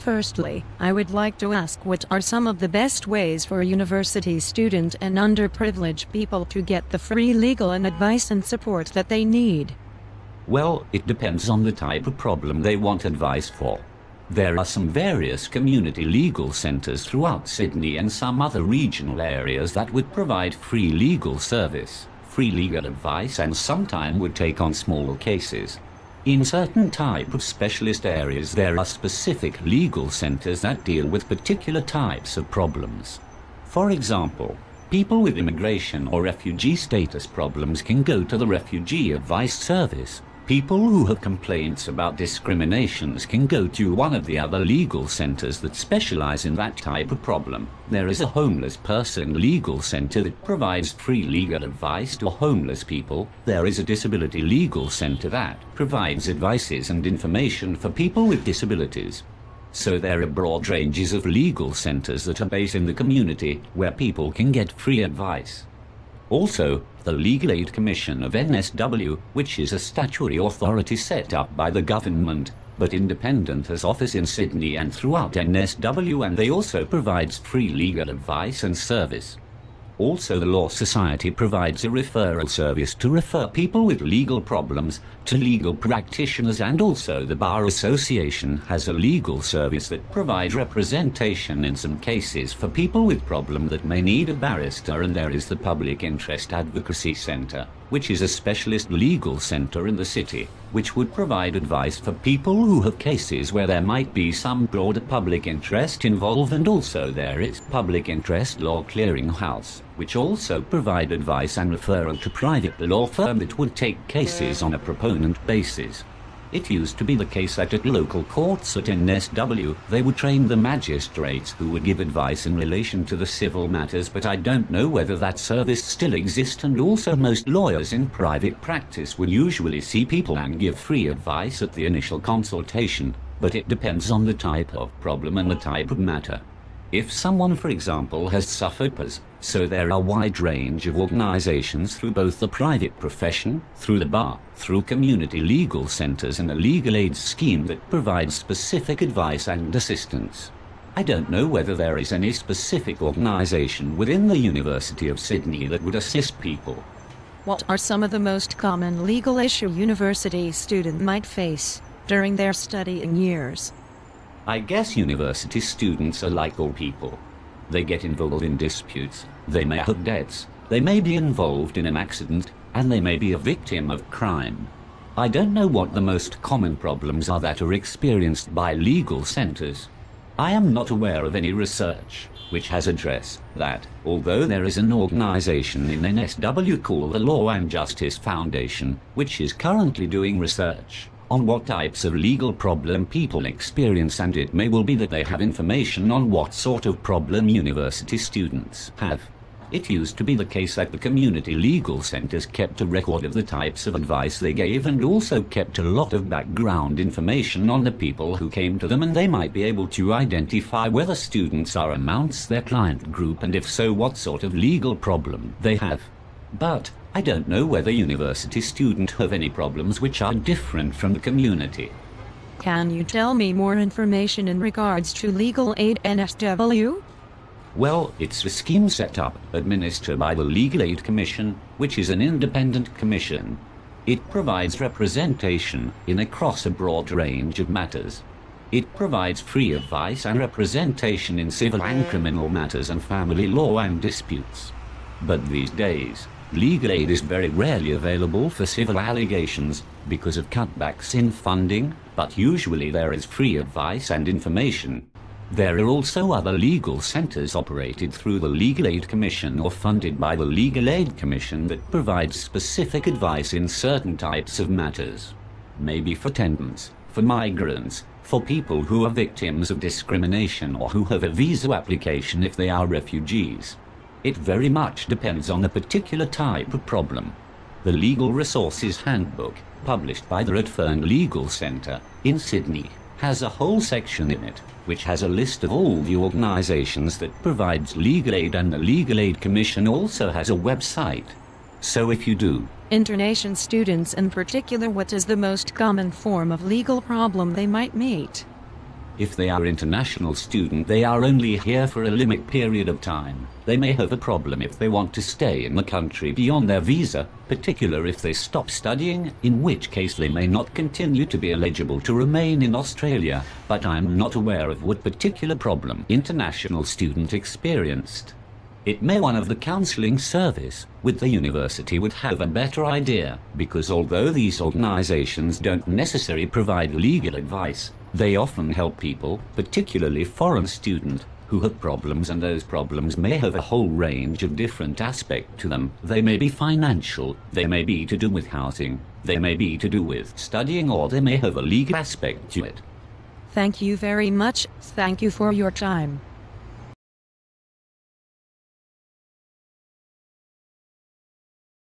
Firstly, I would like to ask what are some of the best ways for university student and underprivileged people to get the free legal and advice and support that they need? Well, it depends on the type of problem they want advice for. There are some various community legal centres throughout Sydney and some other regional areas that would provide free legal service, free legal advice, and sometimes would take on small cases. In certain type of specialist areas there are specific legal centres that deal with particular types of problems. For example, people with immigration or refugee status problems can go to the Refugee Advice Service. People who have complaints about discriminations can go to one of the other legal centres that specialise in that type of problem. There is a homeless person legal centre that provides free legal advice to homeless people. There is a disability legal centre that provides advices and information for people with disabilities. So there are broad ranges of legal centres that are based in the community where people can get free advice. Also, the Legal Aid Commission of NSW, which is a statutory authority set up by the government, but independent, has office in Sydney and throughout NSW, and they also provides free legal advice and service. Also, the Law Society provides a referral service to refer people with legal problems to legal practitioners, and also the Bar Association has a legal service that provides representation in some cases for people with problems that may need a barrister. And there is the Public Interest Advocacy Centre, which is a specialist legal centre in the city, which would provide advice for people who have cases where there might be some broader public interest involved. And also there is Public Interest Law Clearinghouse, which also provide advice and referral to private law firm that would take cases on a proponent basis. It used to be the case that at local courts at NSW, they would train the magistrates who would give advice in relation to the civil matters, but I don't know whether that service still exists. And also most lawyers in private practice will usually see people and give free advice at the initial consultation, but it depends on the type of problem and the type of matter. If someone, for example, has suffered so there are a wide range of organisations through both the private profession, through the bar, through community legal centres, and a legal aid scheme that provides specific advice and assistance. I don't know whether there is any specific organisation within the University of Sydney that would assist people. What are some of the most common legal issues university students might face during their studying years? I guess university students are like all people. They get involved in disputes, they may have debts, they may be involved in an accident, and they may be a victim of crime. I don't know what the most common problems are that are experienced by legal centres. I am not aware of any research which has addressed that, although there is an organisation in NSW called the Law and Justice Foundation, which is currently doing research on what types of legal problem people experience, and it may well be that they have information on what sort of problem university students have. It used to be the case that the community legal centres kept a record of the types of advice they gave, and also kept a lot of background information on the people who came to them, and they might be able to identify whether students are amongst their client group, and if so, what sort of legal problem they have. But I don't know whether university students have any problems which are different from the community. Can you tell me more information in regards to Legal Aid NSW? Well, it's a scheme set up, administered by the Legal Aid Commission, which is an independent commission. It provides representation across a broad range of matters. It provides free advice and representation in civil and criminal matters and family law and disputes. But these days, legal aid is very rarely available for civil allegations because of cutbacks in funding, but usually there is free advice and information. There are also other legal centres operated through the Legal Aid Commission or funded by the Legal Aid Commission that provides specific advice in certain types of matters. Maybe for tenants, for migrants, for people who are victims of discrimination, or who have a visa application if they are refugees. It very much depends on the particular type of problem. The Legal Resources Handbook, published by the Redfern Legal Centre in Sydney, has a whole section in it, which has a list of all the organisations that provides legal aid, and the Legal Aid Commission also has a website. So if you do, international students in particular, what is the most common form of legal problem they might meet? If they are international student, they are only here for a limited period of time. They may have a problem if they want to stay in the country beyond their visa, particularly if they stop studying, in which case they may not continue to be eligible to remain in Australia, but I am not aware of what particular problem international student experienced. It may one of the counselling service with the university would have a better idea, because although these organisations don't necessarily provide legal advice, they often help people, particularly foreign students, who have problems, and those problems may have a whole range of different aspects to them. They may be financial, they may be to do with housing, they may be to do with studying, or they may have a legal aspect to it. Thank you very much. Thank you for your time.